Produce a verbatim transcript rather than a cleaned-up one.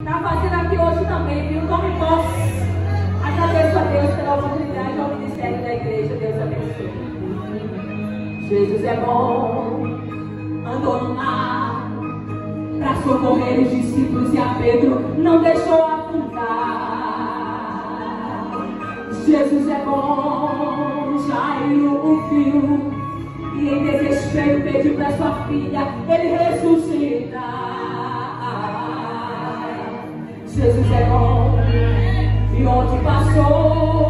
Está fazendo aqui hoje também, viu? Tome posse. Agradeço a Deus pela oportunidade ao ministério da igreja. Deus abençoe. Jesus é bom, andou no mar para socorrer os discípulos e a Pedro não deixou afundar. Jesus é bom, Jairo o viu e em desespero pediu para sua filha, ele ressuscita. Jesus é bom e onde passou